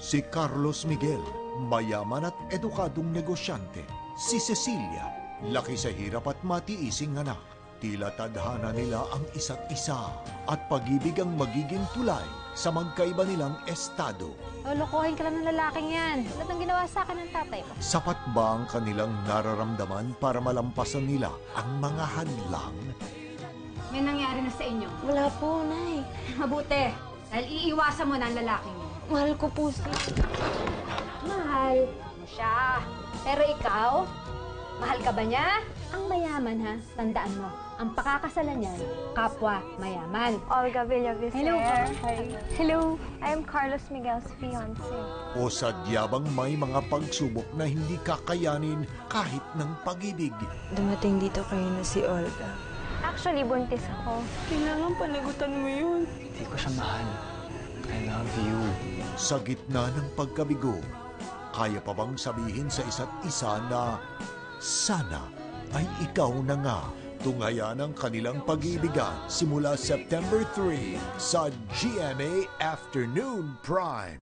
Si Carlos Miguel, mayaman at edukadong negosyante. Si Cecilia, laki sa hirap at matiising anak. Tila tadhana nila ang isa't isa at pag-ibig ang magiging tulay sa magkaiba nilang estado. Lokohin ka lang ng lalaking yan. Tulad ng ginawa sa akin ng tatay mo. Sapat ba ang kanilang nararamdaman para malampasan nila ang mga hadlang? May nangyari na sa inyo. Wala po, Nay. Mabuti. Dahil iiwasan mo na ang lalaking mo. Mahal ko po siya. Mahal mo siya. Pero ikaw, mahal ka ba niya? Ang mayaman ha, tandaan mo. Ang pakakasalan niyan, kapwa mayaman. Olga Villavicer. Hello. Hi. Hello. I am Carlos Miguel's fiancé. O sadyabang may mga pagsubok na hindi kakayanin kahit ng pag-ibig? Dumating dito kayo na si Olga. Actually, buntis ako. Kailangan panagutan mo yun. Hindi ko siya mahal. I love you. Sa gitna ng pagkabigo, kaya pa bang sabihin sa isa't isa na sana ay ikaw na nga? Tungayan ang kanilang pag-iibigan simula September 3 sa GMA Afternoon Prime.